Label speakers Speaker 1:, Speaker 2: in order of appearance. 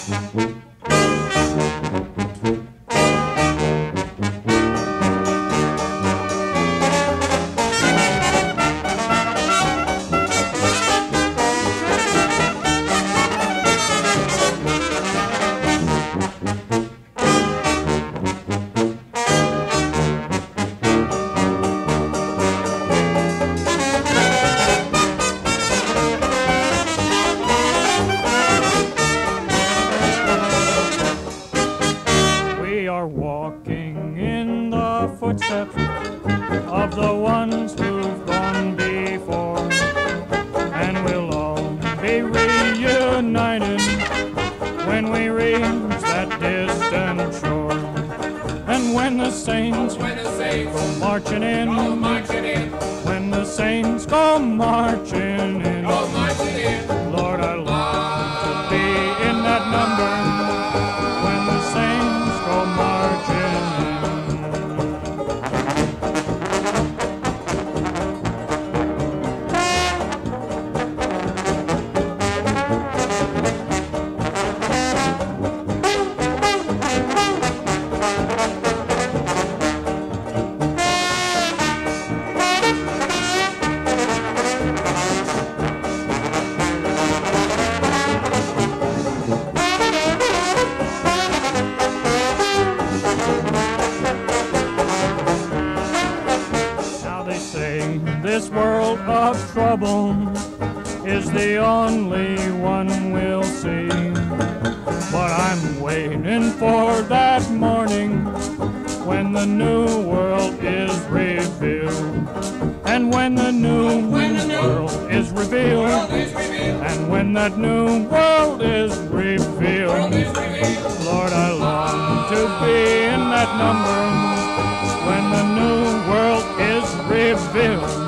Speaker 1: Walking in the footsteps of the ones who've gone before, and we'll all be reunited when we reach that distant shore. And when the saints go marching in, when the saints go marching in, Lord, I long to be in that number when the saints go marching in. This world of trouble is the only one we'll see, but I'm waiting for that morning when the new world is revealed. And when the new world is revealed, and when that new world is revealed, Lord, I long to be in that number when the new world is revealed.